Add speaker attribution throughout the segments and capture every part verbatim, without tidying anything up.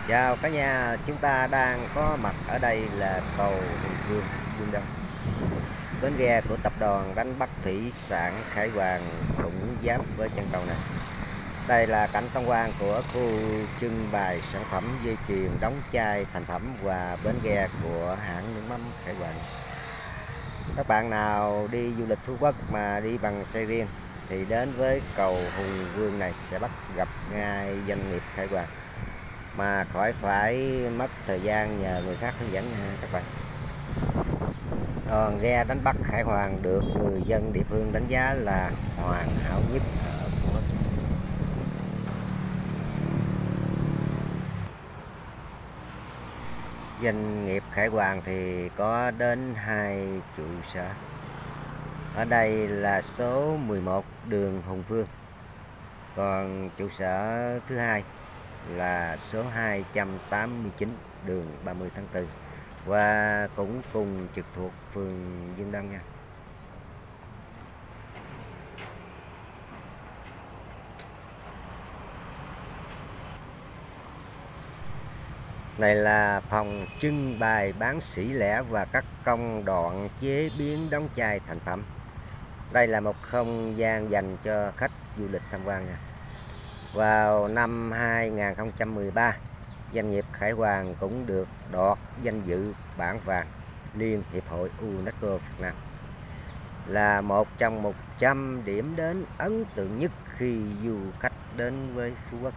Speaker 1: Chào cả nhà, chúng ta đang có mặt ở đây là cầu Hùng Vương, Dương Đông. Bến ghe của tập đoàn đánh bắt thủy sản Khải Hoàng cũng giáp với chân cầu này. Đây là cảnh tham quan của khu trưng bày sản phẩm dây chuyền, đóng chai, thành phẩm và bến ghe của hãng nước mắm Khải Hoàng. Các bạn nào đi du lịch Phú Quốc mà đi bằng xe riêng thì đến với cầu Hùng Vương này sẽ bắt gặp ngay doanh nghiệp Khải Hoàng, mà khỏi phải mất thời gian nhờ người khác hướng dẫn nha các bạn. Còn ghe đánh bắt Khải Hoàng được người dân địa phương đánh giá là hoàn hảo nhất ở Phú Quốc. Doanh nghiệp Khải Hoàng thì có đến hai trụ sở. Ở đây là số mười một đường Hùng Vương, còn trụ sở thứ hai là số hai trăm tám mươi chín đường ba mươi tháng tư, và cũng cùng trực thuộc phường Dương Đông nha. Này là phòng trưng bày bán sỉ lẻ và các công đoạn chế biến đóng chai thành phẩm. Đây là một không gian dành cho khách du lịch tham quan nha. Vào năm hai nghìn không trăm mười ba, doanh nghiệp Khải Hoàng cũng được đoạt danh dự bảng vàng Liên hiệp hội UNESCO Việt Nam, là một trong một trăm điểm đến ấn tượng nhất khi du khách đến với Phú Quốc.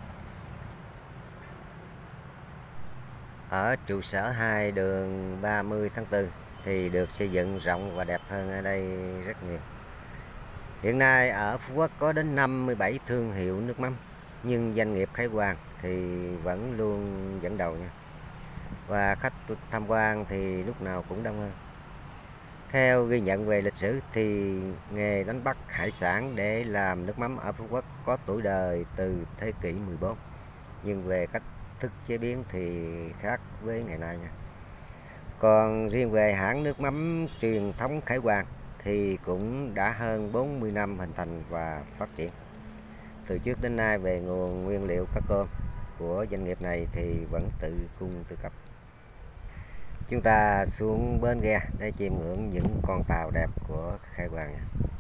Speaker 1: Ở trụ sở hai đường ba mươi tháng tư thì được xây dựng rộng và đẹp hơn ở đây rất nhiều. Hiện nay ở Phú Quốc có đến năm mươi bảy thương hiệu nước mắm, nhưng doanh nghiệp Khải Hoàng thì vẫn luôn dẫn đầu nha. Và khách tham quan thì lúc nào cũng đông hơn. Theo ghi nhận về lịch sử thì nghề đánh bắt hải sản để làm nước mắm ở Phú Quốc có tuổi đời từ thế kỷ mười bốn, nhưng về cách thức chế biến thì khác với ngày nay nha. Còn riêng về hãng nước mắm truyền thống Khải Hoàng thì cũng đã hơn bốn mươi năm hình thành và phát triển. Từ trước đến nay về nguồn nguyên liệu cá cơm của doanh nghiệp này thì vẫn tự cung tự cấp. Chúng ta xuống bến ghe để chiêm ngưỡng những con tàu đẹp của Khải Hoàng.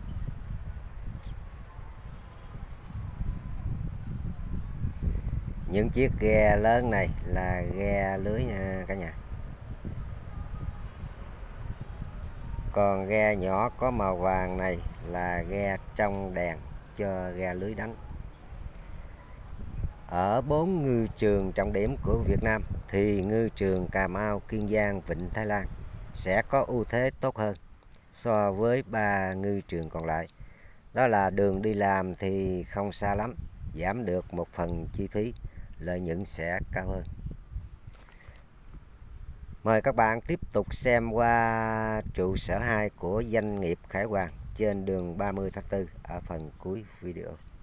Speaker 1: Những chiếc ghe lớn này là ghe lưới nha cả nhà. Còn ghe nhỏ có màu vàng này là ghe trong đèn cho ghe lưới đánh. Ở bốn ngư trường trọng điểm của Việt Nam thì ngư trường Cà Mau, Kiên Giang, Vịnh Thái Lan sẽ có ưu thế tốt hơn so với ba ngư trường còn lại. Đó là đường đi làm thì không xa lắm, giảm được một phần chi phí, lợi nhuận sẽ cao hơn. Mời các bạn tiếp tục xem qua trụ sở hai của doanh nghiệp Khải Hoàng trên đường ba mươi tháng tư ở phần cuối video.